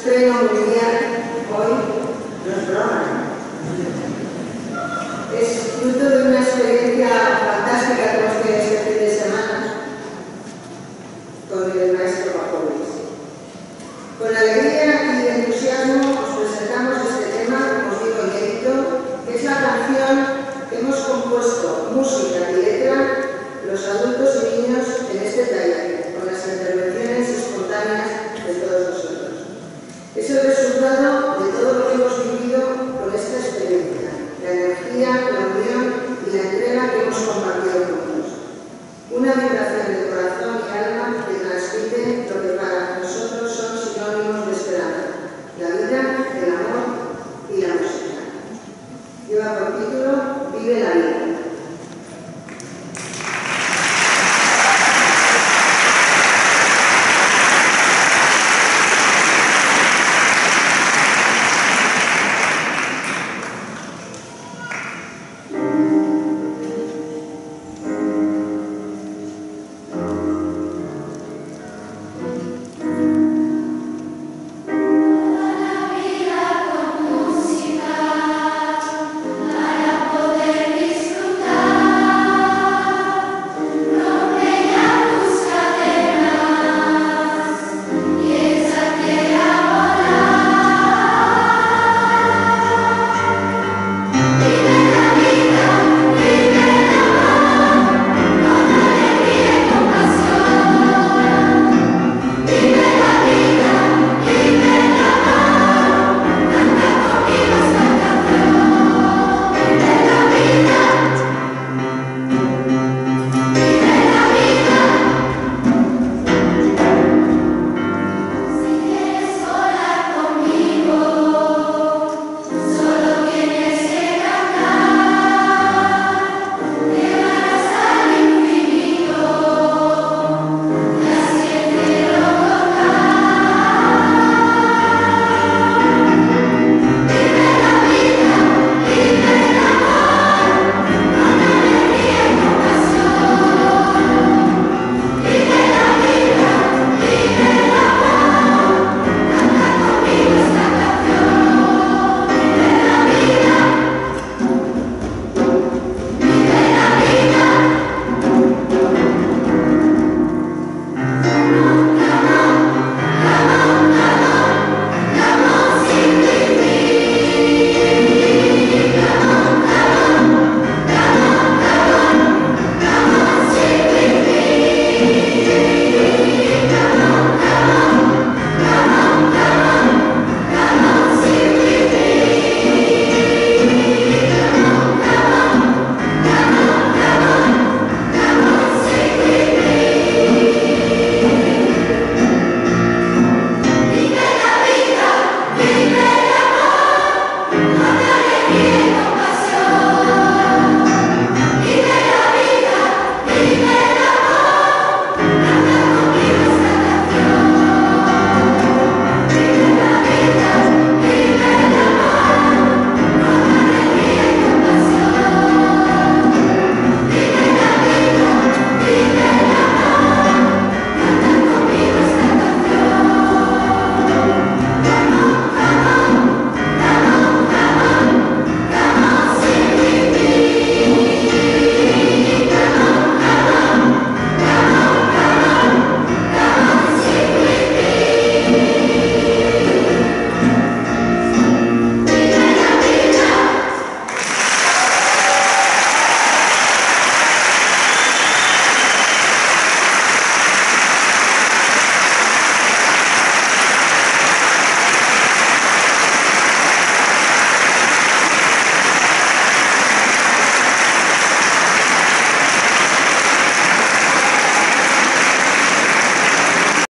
estreno mundial hoy, no es broma. Es fruto de una experiencia fantástica que hemos tenido este fin de semana con el maestro Paco Luis. Con alegría y entusiasmo os presentamos este tema, como os digo, inédito, que es la canción que hemos compuesto, música y letra, los adultos y niños en este taller, con las intervenciones espontáneas